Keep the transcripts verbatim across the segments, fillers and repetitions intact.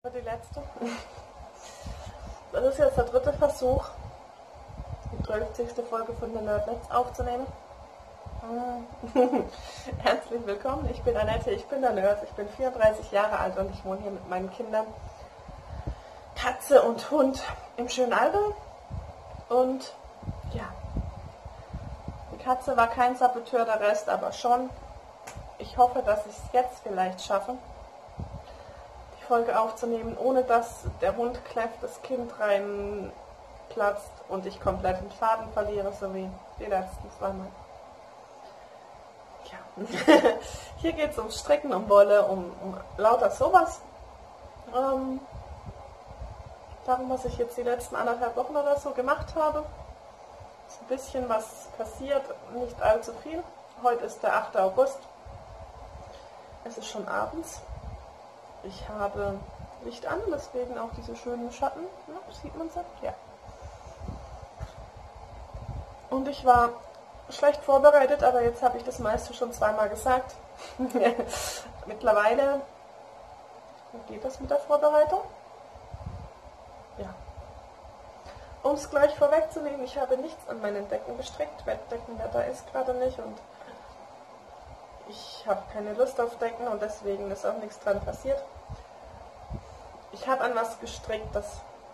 Die letzte. Das ist jetzt der dritte Versuch, die zwölfzigste Folge von der Nerdnetz aufzunehmen. Herzlich willkommen, ich bin Annette, ich bin der Nerd, ich bin vierunddreißig Jahre alt und ich wohne hier mit meinen Kindern, Katze und Hund im schönen Allgäu. Und ja, die Katze war kein Saboteur, der Rest aber schon. Ich hoffe, dass ich es jetzt vielleicht schaffe, die Folge aufzunehmen, ohne dass der Hund kläfft, das Kind reinplatzt und ich komplett den Faden verliere, so wie die letzten zweimal. Ja. Hier geht es um Stricken, um Wolle, um, um lauter sowas. Ähm, darum, was ich jetzt die letzten anderthalb Wochen oder so gemacht habe. Ist ein bisschen was passiert, nicht allzu viel. Heute ist der achte August. Es ist schon abends. Ich habe Licht an, deswegen auch diese schönen Schatten. Ja, sieht man sie? Ja. Und ich war schlecht vorbereitet, aber jetzt habe ich das meiste schon zweimal gesagt. Mittlerweile geht das mit der Vorbereitung. Ja. Um es gleich vorwegzunehmen, ich habe nichts an meinen Decken gestrickt, weil Deckenwetter ist gerade nicht und ich habe keine Lust auf Decken und deswegen ist auch nichts dran passiert. Ich habe an was gestrickt, das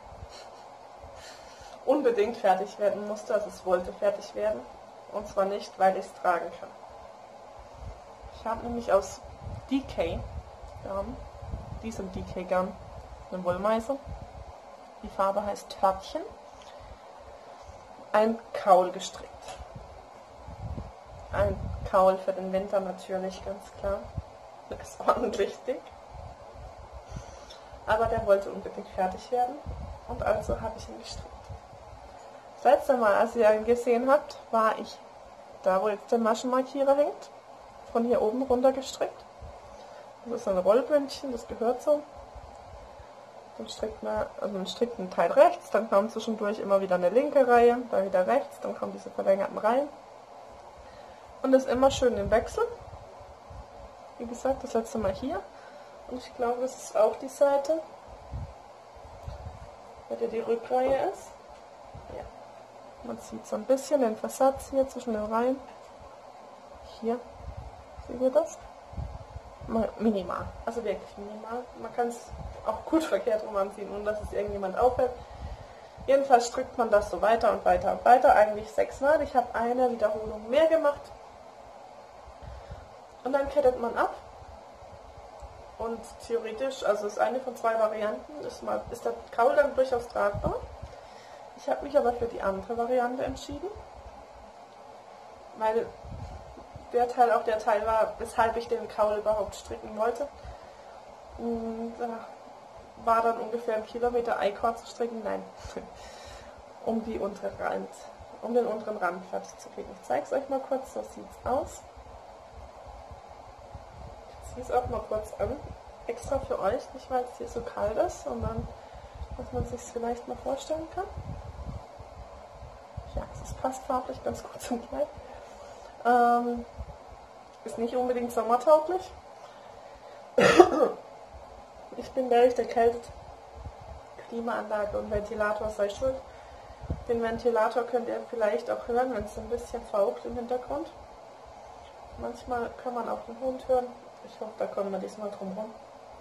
unbedingt fertig werden musste, also es wollte fertig werden. Und zwar nicht, weil ich es tragen kann. Ich habe nämlich aus D K Garn, diesem D K Garn, eine Wollmeise, die Farbe heißt Törtchen, ein Kaul gestrickt. Ein Kaul für den Winter natürlich, ganz klar. Der ist ordentlich dick. Aber der wollte unbedingt fertig werden und also habe ich ihn gestrickt. Das letzte Mal, als ihr ihn gesehen habt, war ich da, wo jetzt der Maschenmarkierer hängt, von hier oben runter gestrickt. Das ist ein Rollbündchen, das gehört so. Dann strickt man, also man strickt einen Teil rechts, dann kommt zwischendurch immer wieder eine linke Reihe, da wieder rechts, dann kommen diese verlängerten Reihen. Und das ist immer schön im Wechsel. Wie gesagt, das letzte Mal hier. Und ich glaube, das ist auch die Seite, bei der die Rückreihe ist. Ja. Man sieht so ein bisschen den Versatz hier zwischen den Reihen. Hier. Seht ihr das? Minimal. Also wirklich minimal. Man kann es auch gut verkehrt rum anziehen, ohne dass es irgendjemand auffällt. Jedenfalls strickt man das so weiter und weiter und weiter. Eigentlich sechsmal. Ich habe eine Wiederholung mehr gemacht. Und dann kettet man ab. Und theoretisch, also ist eine von zwei Varianten, ist, mal, ist der Kaul dann durchaus tragbar. Ich habe mich aber für die andere Variante entschieden, weil der Teil auch der Teil war, weshalb ich den Kaul überhaupt stricken wollte. Und da war dann ungefähr ein Kilometer I-Cord zu stricken, nein, um, die untere Rand, um den unteren Rand fertig zu kriegen. Ich zeige es euch mal kurz, so sieht es aus. Ich ziehe es auch mal kurz an, extra für euch, nicht weil es hier so kalt ist, sondern dass man sich es vielleicht mal vorstellen kann. Ja, es passt farblich ganz gut zum Kleid. Ähm, ist nicht unbedingt sommertauglich. Ich bin gleich erkältet. Klimaanlage und Ventilator sei schuld. Den Ventilator könnt ihr vielleicht auch hören, wenn es ein bisschen faucht im Hintergrund. Manchmal kann man auch den Hund hören. Ich hoffe, da kommen wir diesmal drum rum.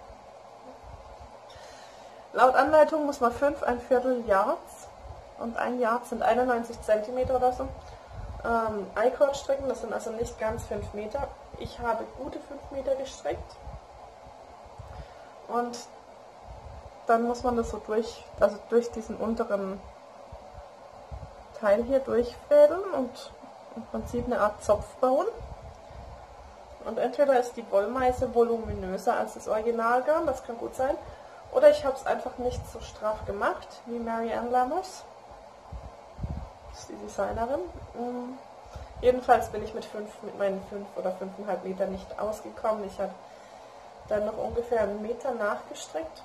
Laut Anleitung muss man fünf ein Viertel Yards und ein Yard sind einundneunzig Zentimeter oder so ähm, I-Cord stricken. Das sind also nicht ganz fünf Meter. Ich habe gute fünf Meter gestrickt. Und dann muss man das so durch, also durch diesen unteren Teil hier durchfädeln und im Prinzip eine Art Zopf bauen. Und entweder ist die Wollmeise voluminöser als das Originalgarn, das kann gut sein, oder ich habe es einfach nicht so straff gemacht wie Marianne Lammers. Das ist die Designerin. Mhm. Jedenfalls bin ich mit, fünf, mit meinen fünf oder fünfeinhalb Meter nicht ausgekommen. Ich habe dann noch ungefähr einen Meter nachgestrickt.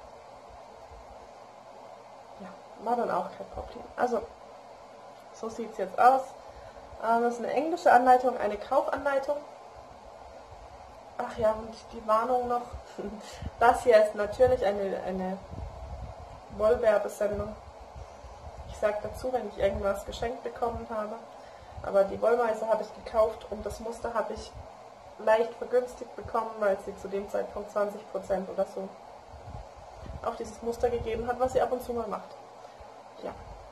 Ja, war dann auch kein Problem. Also, so sieht es jetzt aus. Das ist eine englische Anleitung, eine Kaufanleitung. Ach ja, und die Warnung noch. Das hier ist natürlich eine, eine Wollwerbesendung. Ich sage dazu, wenn ich irgendwas geschenkt bekommen habe. Aber die Wollmeise habe ich gekauft und das Muster habe ich leicht vergünstigt bekommen, weil sie zu dem Zeitpunkt zwanzig Prozent oder so auf dieses Muster gegeben hat, was sie ab und zu mal macht. Ja.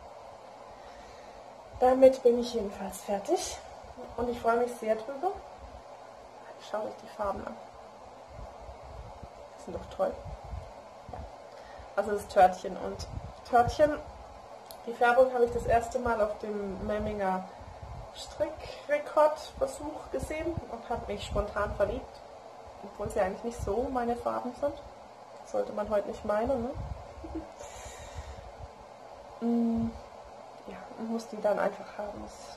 Damit bin ich jedenfalls fertig und ich freue mich sehr drüber. Schaut euch die Farben an. Die sind doch toll. Ja. Also das Törtchen und Törtchen, die Färbung habe ich das erste Mal auf dem Memminger Strickrekordversuch gesehen und habe mich spontan verliebt, obwohl sie eigentlich nicht so meine Farben sind. Das sollte man heute nicht meinen, ne? mm, ja, man muss die dann einfach haben. Es,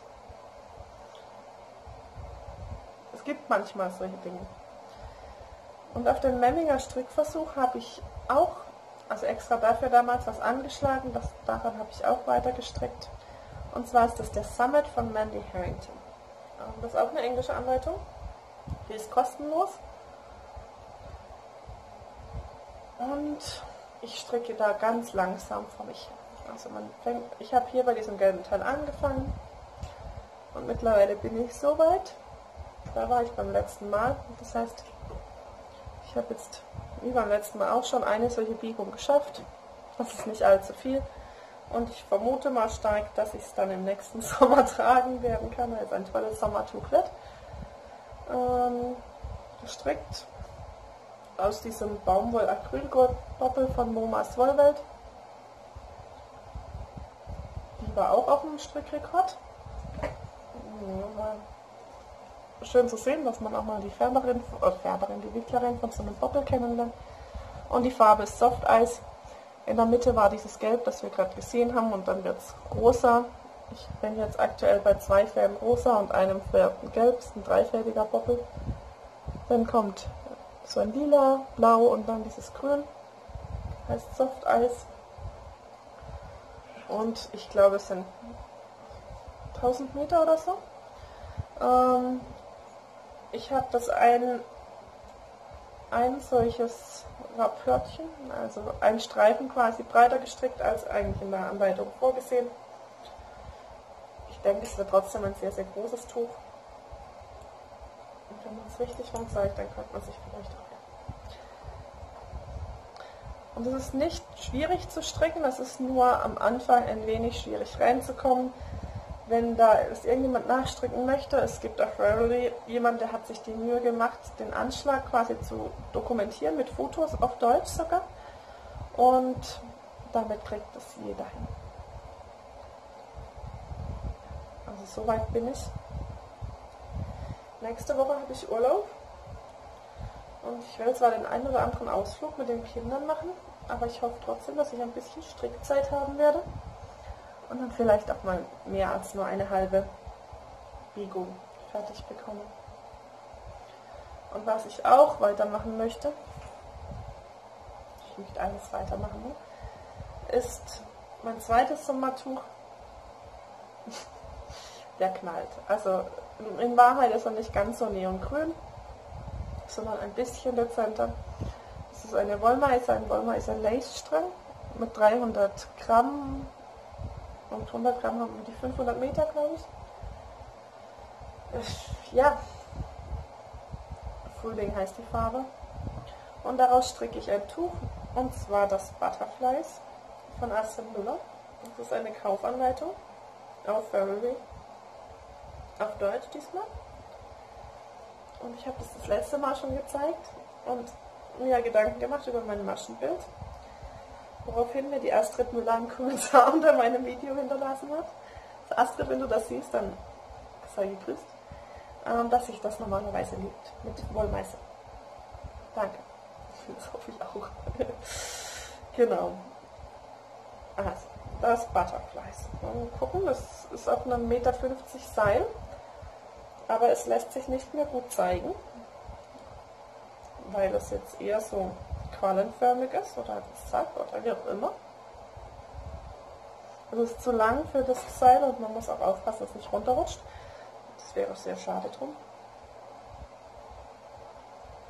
es gibt manchmal solche Dinge. Und auf dem Memminger Strickversuch habe ich auch, also extra dafür damals was angeschlagen, das, daran habe ich auch weiter gestrickt. Und zwar ist das der Summit von Mandy Harrington. Das ist auch eine englische Anleitung. Die ist kostenlos. Und ich stricke da ganz langsam vor mich hin. Also man fängt, ich habe hier bei diesem gelben Teil angefangen. Und mittlerweile bin ich so weit. Da war ich beim letzten Mal. Das heißt, ich habe jetzt wie beim letzten Mal auch schon eine solche Biegung geschafft. Das ist nicht allzu viel. Und ich vermute mal stark, dass ich es dann im nächsten Sommer tragen werden kann, weil es ein tolles Sommertuch wird. Ähm, gestrickt aus diesem Baumwoll-Acrylboppel von Momas Wollwelt. Die war auch auf dem Strickrekord. Ja, schön zu sehen, dass man auch mal die Färberin, äh, Färberin, die Wicklerin von so einem Boppel kennenlernt. Und die Farbe ist Soft Ice. In der Mitte war dieses Gelb, das wir gerade gesehen haben, und dann wird es rosa. Ich bin jetzt aktuell bei zwei Färben rosa und einem Färben gelb, das ist ein dreifärbiger Boppel. Dann kommt so ein lila, blau und dann dieses grün, heißt Soft Ice. Und ich glaube, es sind tausend Meter oder so. Ähm, ich habe das ein, ein solches Rapphörtchen, also ein Streifen quasi breiter gestrickt als eigentlich in der Anleitung vorgesehen. Ich denke, es wird trotzdem ein sehr, sehr großes Tuch. Und wenn man es richtig rum zeigt, dann könnte man sich vielleicht auch. Und es ist nicht schwierig zu stricken, es ist nur am Anfang ein wenig schwierig reinzukommen. Wenn da es irgendjemand nachstricken möchte, es gibt auf Ravelry jemand, der hat sich die Mühe gemacht, den Anschlag quasi zu dokumentieren, mit Fotos auf Deutsch sogar. Und damit kriegt das jeder hin. Also soweit bin ich. Nächste Woche habe ich Urlaub. Und ich werde zwar den einen oder anderen Ausflug mit den Kindern machen, aber ich hoffe trotzdem, dass ich ein bisschen Strickzeit haben werde. Und dann vielleicht auch mal mehr als nur eine halbe Biegung fertig bekomme. Und was ich auch weitermachen möchte, ich möchte alles weitermachen, ist mein zweites Sommertuch. Der knallt. Also in Wahrheit ist er nicht ganz so neongrün, sondern ein bisschen dezenter. Das ist eine Wollmeise, ein Wollmeise Lace-Strang mit dreihundert Gramm. Und hundert Gramm haben wir die fünfhundert Meter, glaube ich. Ja, Frühling heißt die Farbe. Und daraus stricke ich ein Tuch, und zwar das Butterflies von Astrid Müller. Das ist eine Kaufanleitung auf Ravelry, auf Deutsch diesmal. Und ich habe das das letzte Mal schon gezeigt und mir Gedanken gemacht über mein Maschenbild. Woraufhin mir die Astrid Müller einen Kommentar unter meinem Video hinterlassen hat. Also Astrid, wenn du das siehst, dann sei gegrüßt, ähm, dass sich das normalerweise liebt mit Wollmeise. Danke. Das hoffe ich auch. Genau. Also, das Butterflies. Mal gucken, das ist auf einem Meter fünfzig Seil, aber es lässt sich nicht mehr gut zeigen, weil es jetzt eher so quallenförmig ist oder zack oder wie auch immer. Also es ist zu lang für das Seil und man muss auch aufpassen, dass es nicht runterrutscht. Das wäre sehr schade drum.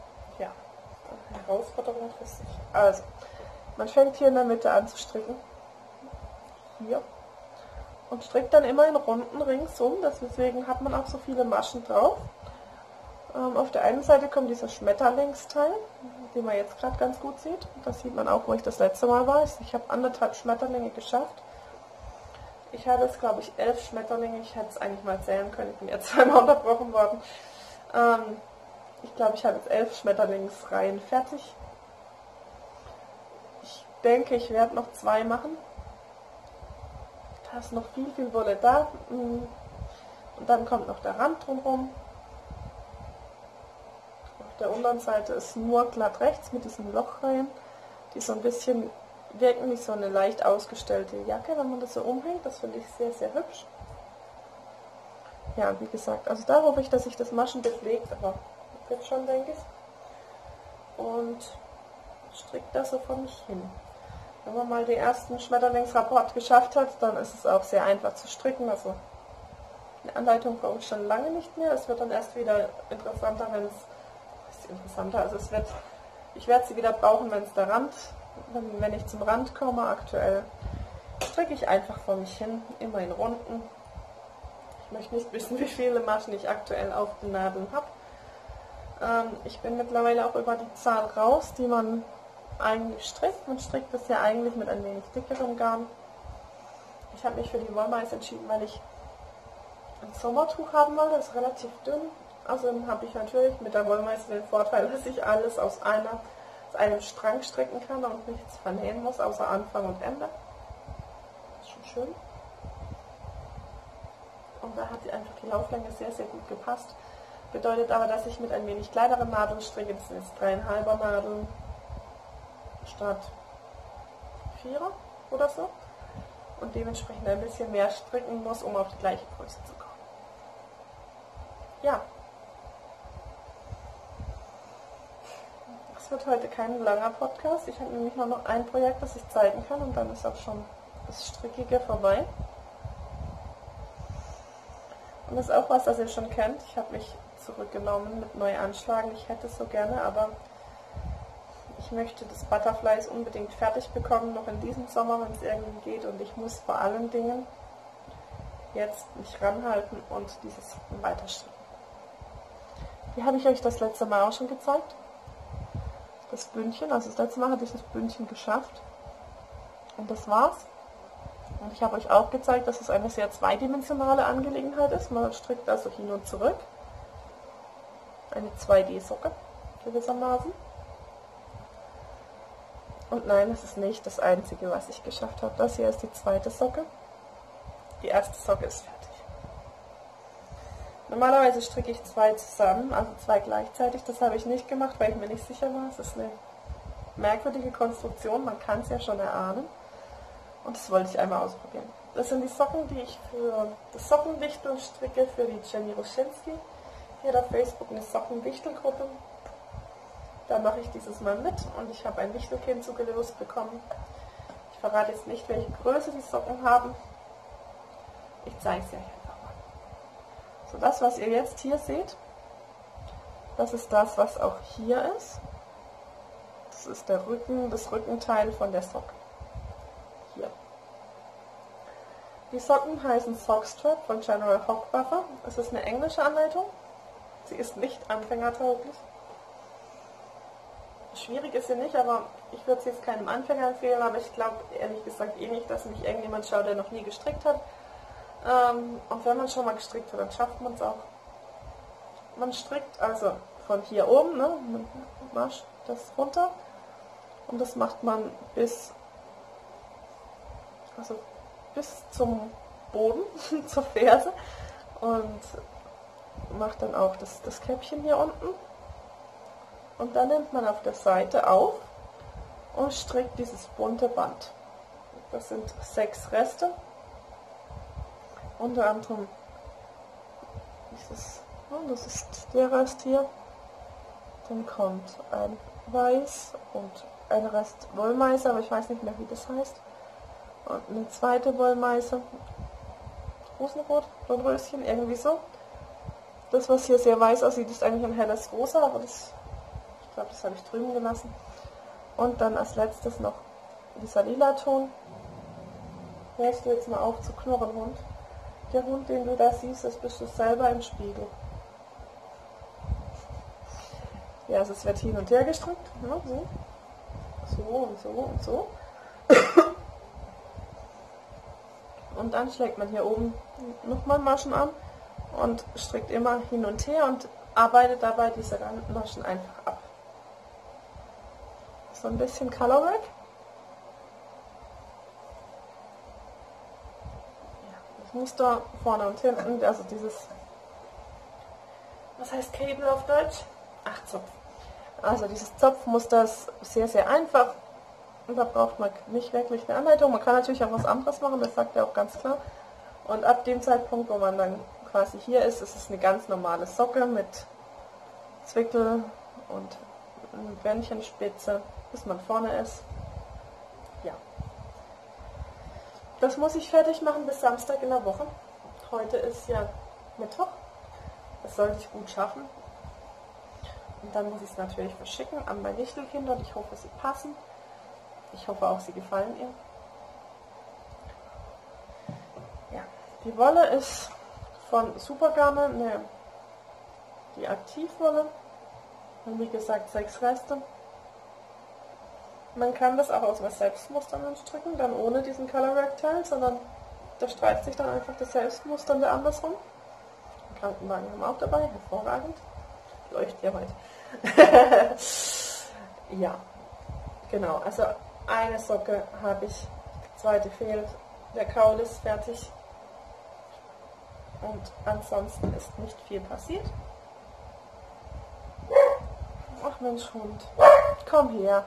ja, eine Herausforderung für sich. Also, man fängt hier in der Mitte an zu stricken. Hier. Und strickt dann immer in Runden ringsum. Deswegen hat man auch so viele Maschen drauf. Ähm, auf der einen Seite kommt dieser Schmetterlingsteil, den man jetzt gerade ganz gut sieht. Das sieht man auch, wo ich das letzte Mal war. Ich habe anderthalb Schmetterlinge geschafft. Ich habe jetzt, glaube ich, elf Schmetterlinge. Ich hätte es eigentlich mal zählen können. Ich bin jetzt zweimal unterbrochen worden. Ähm, ich glaube, ich habe jetzt elf Schmetterlingsreihen fertig. Ich denke, ich werde noch zwei machen. Da ist noch viel, viel Wolle da. Und dann kommt noch der Rand drumherum. Auf der unteren Seite ist nur glatt rechts mit diesen Lochreihen, die so ein bisschen wirken wie so eine leicht ausgestellte Jacke, wenn man das so umhängt. Das finde ich sehr, sehr hübsch. Ja, wie gesagt, also da hoffe ich, dass sich das Maschenbett legt, aber wird schon, denke ich. Und stricke das so vor mich hin. Wenn man mal den ersten Schmetterlingsrapport geschafft hat, dann ist es auch sehr einfach zu stricken. Also eine Anleitung brauche ich schon lange nicht mehr. Es wird dann erst wieder interessanter, wenn es ist interessanter. Also es wird, ich werde sie wieder brauchen, wenn es der Rand, wenn, wenn ich zum Rand komme. Aktuell stricke ich einfach vor mich hin, immer in Runden. Ich möchte nicht wissen, wie viele Maschen ich aktuell auf den Nadeln habe. Ähm, ich bin mittlerweile auch über die Zahl raus, die man eigentlich strickt. Man strickt das ja eigentlich mit ein wenig dickerem Garn. Ich habe mich für die Wollmeise entschieden, weil ich ein Sommertuch haben wollte. Das ist relativ dünn. Außerdem habe ich natürlich mit der Wollmeise den Vorteil, dass ich alles aus, einer, aus einem Strang stricken kann und nichts vernähen muss, außer Anfang und Ende. Das ist schon schön. Und da hat die einfach die Lauflänge sehr, sehr gut gepasst. Bedeutet aber, dass ich mit ein wenig kleineren Nadeln stricke. Das sind jetzt dreieinhalber Nadeln statt vierer oder so. Und dementsprechend ein bisschen mehr stricken muss, um auf die gleiche Größe zu kommen. Ja. Es wird heute kein langer Podcast. Ich habe nämlich nur noch ein Projekt, das ich zeigen kann und dann ist auch schon das Strickige vorbei. Und das ist auch was, das ihr schon kennt. Ich habe mich zurückgenommen mit Neuanschlagen. Ich hätte es so gerne, aber ich möchte das Butterflies unbedingt fertig bekommen, noch in diesem Sommer, wenn es irgendwie geht. Und ich muss vor allen Dingen jetzt mich ranhalten und dieses weiter stricken. Hier habe ich euch das letzte Mal auch schon gezeigt. Das Bündchen, also das letzte Mal hatte ich das Bündchen geschafft. Und das war's. Und ich habe euch auch gezeigt, dass es eine sehr zweidimensionale Angelegenheit ist. Man strickt also hin und zurück. Eine zwei D Socke gewissermaßen. Und nein, es ist nicht das einzige, was ich geschafft habe. Das hier ist die zweite Socke. Die erste Socke ist fertig. Normalerweise stricke ich zwei zusammen, also zwei gleichzeitig. Das habe ich nicht gemacht, weil ich mir nicht sicher war. Es ist eine merkwürdige Konstruktion, man kann es ja schon erahnen. Und das wollte ich einmal ausprobieren. Das sind die Socken, die ich für das Sockenwichtel stricke, für die Jenny Ruschinski. Hier auf Facebook eine Sockenwichtelgruppe. Da mache ich dieses Mal mit und ich habe ein Wichtelkind zugelost bekommen. Ich verrate jetzt nicht, welche Größe die Socken haben. Ich zeige es euch einfach mal. So, das, was ihr jetzt hier seht, das ist das, was auch hier ist. Das ist der Rücken, das Rückenteil von der Socke. Hier. Die Socken heißen Sockstrap von General Hochbuffer. Es ist eine englische Anleitung. Sie ist nicht anfängertauglich. Schwierig ist sie nicht, aber ich würde sie jetzt keinem Anfänger empfehlen, aber ich glaube ehrlich gesagt eh nicht, dass mich irgendjemand schaut, der noch nie gestrickt hat. Ähm, und wenn man schon mal gestrickt hat, dann schafft man es auch. Man strickt also von hier oben, ne, man macht das runter und das macht man bis, also bis zum Boden, zur Ferse und macht dann auch das, das Käppchen hier unten. Und dann nimmt man auf der Seite auf und strickt dieses bunte Band. Das sind sechs Reste. Unter anderem dieses, das ist der Rest hier. Dann kommt ein Weiß und ein Rest Wollmeise, aber ich weiß nicht mehr, wie das heißt. Und eine zweite Wollmeise. Rosenrot, Dornröschen, irgendwie so. Das, was hier sehr weiß aussieht, ist eigentlich ein helles Rosa, aber das Ich glaube, das habe ich drüben gelassen. Und dann als letztes noch dieser lila Ton. Hörst du jetzt mal auf zu knurren, Hund? Der Hund, den du da siehst, das bist du selber im Spiegel. Ja, also es wird hin und her gestrickt. Ja, so. So und so und so. Und dann schlägt man hier oben nochmal Maschen an und strickt immer hin und her und arbeitet dabei diese Randmaschen einfach ab. So ein bisschen Colorwork. Ja, das Muster vorne und hinten, also dieses, was heißt Cable auf Deutsch? Ach, Zopf. Also dieses Zopfmuster ist sehr, sehr einfach. Und da braucht man nicht wirklich eine Anleitung. Man kann natürlich auch was anderes machen, das sagt er auch ganz klar. Und ab dem Zeitpunkt, wo man dann quasi hier ist, ist es eine ganz normale Socke mit Zwickel und eine Bändchenspitze, bis man vorne ist. Ja. Das muss ich fertig machen bis Samstag in der Woche. Heute ist ja Mittwoch. Das sollte ich gut schaffen. Und dann muss ich es natürlich verschicken an meine Wichtelkinder und ich hoffe, sie passen. Ich hoffe auch, sie gefallen ihr. Ja, die Wolle ist von Supergarne, ne, die Aktivwolle. Und wie gesagt, sechs Reste. Man kann das auch aus was Selbstmustern stricken, dann ohne diesen Colorwork-Teil, sondern da streift sich dann einfach das Selbstmusternde andersrum. Den Krankenwagen haben wir auch dabei, hervorragend. Leuchtet ja heute. Ja, genau, also eine Socke habe ich, die zweite fehlt, der Kaul ist fertig und ansonsten ist nicht viel passiert. Ach Mensch, Hund, komm her.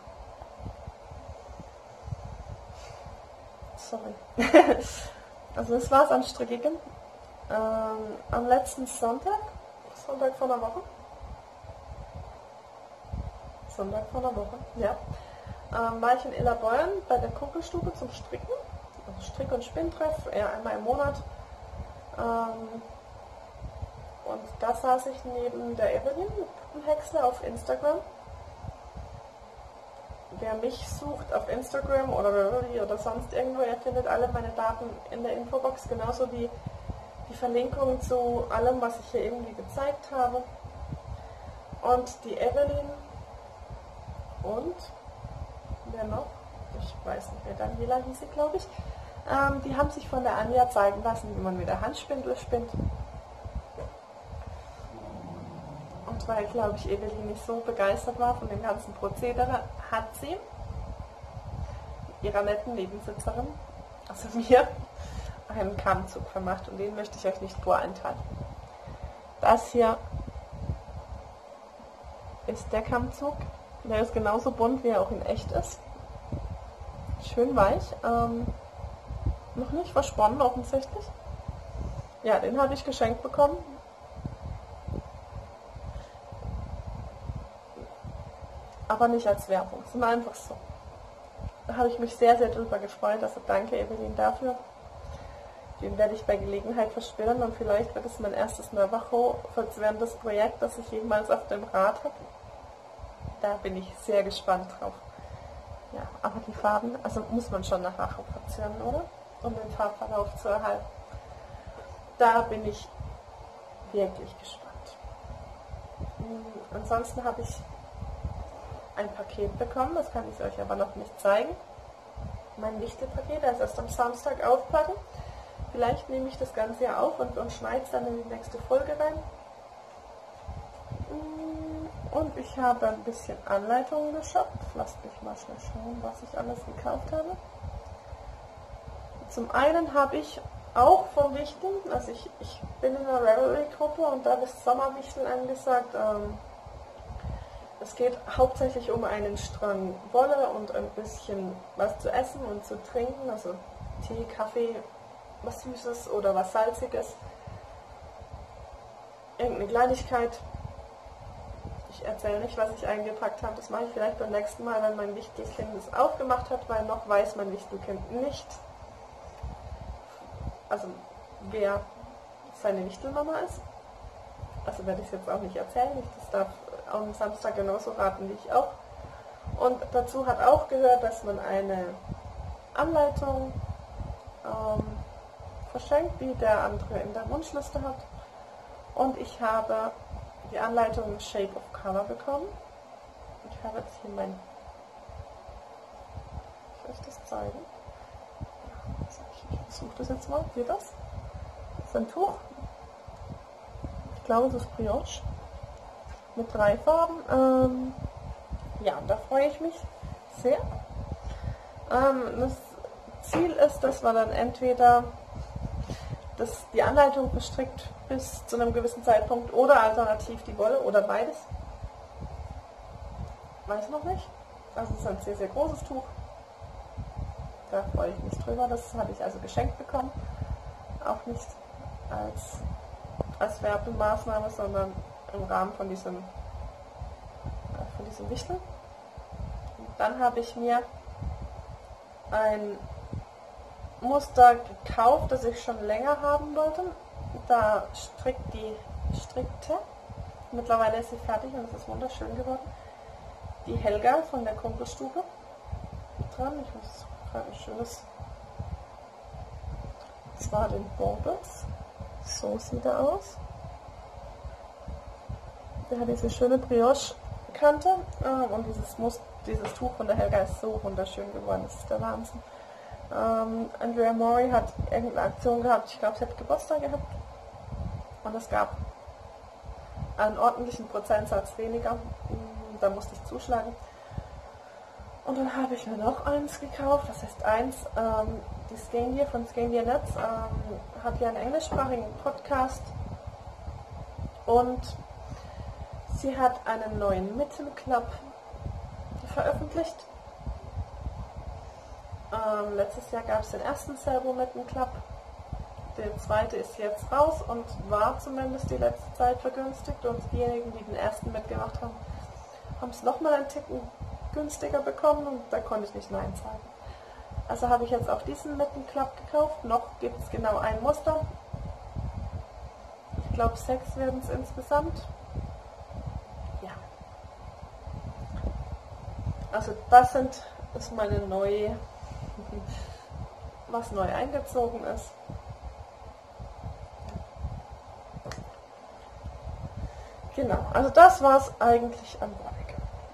Sorry. Also das war's an Strickigen. Ähm, am letzten Sonntag, Sonntag vor einer Woche, Sonntag vor einer Woche, ja, ähm, war ich in Illerbeuern bei der Kugelstube zum Stricken, also Strick- und Spinntreff, eher einmal im Monat. Ähm, und da saß ich neben der Evelyn Häcksler auf Instagram. Wer mich sucht auf Instagram oder Reverie oder sonst irgendwo, ihr findet alle meine Daten in der Infobox, genauso wie die Verlinkung zu allem, was ich hier irgendwie gezeigt habe. Und die Evelyn und wer noch? Ich weiß nicht, wer Daniela hieß sie, glaube ich. Ähm, die haben sich von der Anja zeigen lassen, wie man mit der Handspindel spinnt. Und weil, glaube ich, Evelyn nicht so begeistert war von dem ganzen Prozedere, hat sie ihrer netten Nebensitzerin, also mir, einen Kammzug vermacht und den möchte ich euch nicht vorenthalten. Das hier ist der Kammzug. Der ist genauso bunt, wie er auch in echt ist. Schön weich. Ähm, noch nicht versponnen offensichtlich. Ja, den habe ich geschenkt bekommen. Aber nicht als Werbung, sondern einfach so. Da habe ich mich sehr, sehr drüber gefreut. Also danke Evelyn dafür. Den werde ich bei Gelegenheit verspielen und vielleicht wird es mein erstes Navajo-verzwirrendes Projekt, das ich jemals auf dem Rad habe. Da bin ich sehr gespannt drauf. Ja, aber die Farben, also muss man schon Navajo verzwirren, oder? Um den Farbverlauf zu erhalten. Da bin ich wirklich gespannt. Mhm. Ansonsten habe ich ein Paket bekommen, das kann ich euch aber noch nicht zeigen. Mein Wichtelpaket, das erst am Samstag aufpacken. Vielleicht nehme ich das Ganze ja auf und, und schneide es dann in die nächste Folge rein. Und ich habe ein bisschen Anleitungen geshoppt. Lasst mich mal schnell schauen, was ich alles gekauft habe. Zum einen habe ich auch vom Wichteln, also ich, ich bin in einer Ravelry-Gruppe und da ist Sommerwichteln angesagt. Ähm, Es geht hauptsächlich um einen Strang Wolle und ein bisschen was zu essen und zu trinken, also Tee, Kaffee, was Süßes oder was Salziges. Irgendeine Kleinigkeit. Ich erzähle nicht, was ich eingepackt habe. Das mache ich vielleicht beim nächsten Mal, wenn mein Wichtelkind es aufgemacht hat, weil noch weiß mein Wichtelkind nicht, also wer seine Wichtelmama ist. Also werde ich es jetzt auch nicht erzählen. Das darf am Samstag genauso raten wie ich auch. Und dazu hat auch gehört, dass man eine Anleitung ähm, verschenkt, die der andere in der Wunschliste hat. Und ich habe die Anleitung Shape of Color bekommen. Ich habe jetzt hier mein... Soll ich das zeigen? Ich versuche das jetzt mal. Hier das. Das ist ein Tuch. Ich glaube, das ist Brioche. Mit drei Farben. Ähm, ja, da freue ich mich sehr. Ähm, das Ziel ist, dass man dann entweder das, die Anleitung bestrickt bis zu einem gewissen Zeitpunkt oder alternativ die Wolle oder beides. Weiß noch nicht. Also es ist ein sehr, sehr großes Tuch. Da freue ich mich drüber. Das habe ich also geschenkt bekommen. Auch nicht als, als Werbemaßnahme, sondern im Rahmen von diesem, von diesem Wichtel. Dann habe ich mir ein Muster gekauft, das ich schon länger haben wollte. Da strickt die strickte. Mittlerweile ist sie fertig und es ist wunderschön geworden. Die Helga von der Kumpelstube dran. Ich muss gerade ein schönes. Das war den Baubles. So sieht er aus. Der hat diese schöne Brioche-Kante äh, und dieses, Mus dieses Tuch von der Helga ist so wunderschön geworden. Das ist der Wahnsinn. Ähm, Andrea Mori hat irgendeine Aktion gehabt. Ich glaube, sie hat Geburtstag gehabt. Und es gab einen ordentlichen Prozentsatz weniger. Da musste ich zuschlagen. Und dann habe ich mir noch eins gekauft. Das heißt eins. Ähm, die Skein von Skein Netz ähm, hat ja einen englischsprachigen Podcast. Und sie hat einen neuen Mittenclub veröffentlicht. Ähm, letztes Jahr gab es den ersten Servo Mittenclub. Der zweite ist jetzt raus und war zumindest die letzte Zeit vergünstigt. Und diejenigen, die den ersten mitgemacht haben, haben es nochmal einen Ticken günstiger bekommen und da konnte ich nicht Nein sagen. Also habe ich jetzt auch diesen Mittenclub gekauft. Noch gibt es genau ein Muster. Ich glaube sechs werden es insgesamt. Ja. Also das sind ist meine neue, was neu eingezogen ist. Genau, also das war es eigentlich am Wollweg.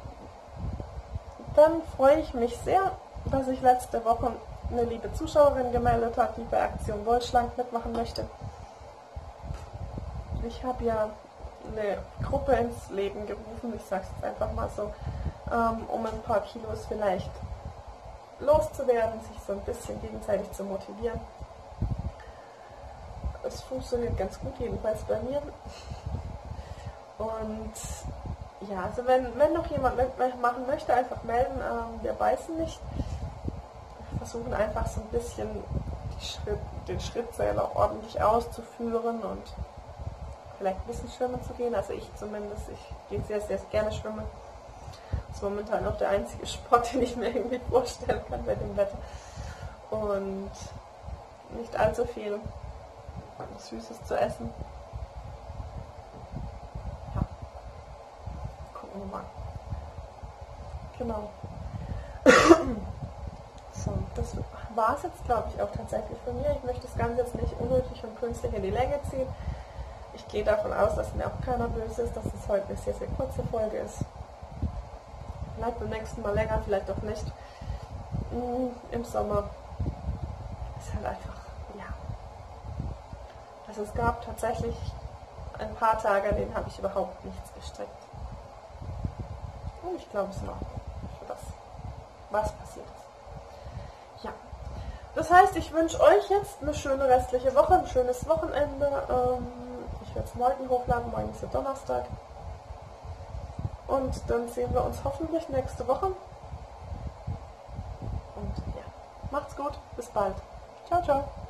Dann freue ich mich sehr, dass ich letzte Woche eine liebe Zuschauerin gemeldet hat, die bei Aktion Wollschlank mitmachen möchte. Ich habe ja eine Gruppe ins Leben gerufen, ich sage es jetzt einfach mal so, ähm, um ein paar Kilos vielleicht loszuwerden, sich so ein bisschen gegenseitig zu motivieren. Es funktioniert ganz gut, jedenfalls bei mir. Und ja, also wenn, wenn noch jemand mitmachen möchte, einfach melden. Ähm, wir beißen nicht. Wir versuchen einfach so ein bisschen die Schritt, den Schrittzähler ordentlich auszuführen und vielleicht ein bisschen schwimmen zu gehen. Also ich zumindest, ich gehe sehr, sehr gerne schwimmen. Das ist momentan noch der einzige Sport, den ich mir irgendwie vorstellen kann bei dem Wetter. Und nicht allzu viel Süßes zu essen. Mal. Genau. So, das war es jetzt, glaube ich, auch tatsächlich von mir. Ich möchte das Ganze jetzt nicht unnötig und künstlich in die Länge ziehen. Ich gehe davon aus, dass mir auch keiner böse ist, dass es heute eine sehr, sehr kurze Folge ist. Vielleicht beim nächsten Mal länger, vielleicht auch nicht. Im Sommer ist halt einfach, ja. Also es gab tatsächlich ein paar Tage, an denen habe ich überhaupt nichts gestrickt. Und ich glaube, es ist noch für das, was passiert ist. Ja. Das heißt, ich wünsche euch jetzt eine schöne restliche Woche, ein schönes Wochenende. Ähm, ich werde es morgen hochladen, morgen ist ja Donnerstag. Und dann sehen wir uns hoffentlich nächste Woche. Und ja, macht's gut, bis bald. Ciao, ciao.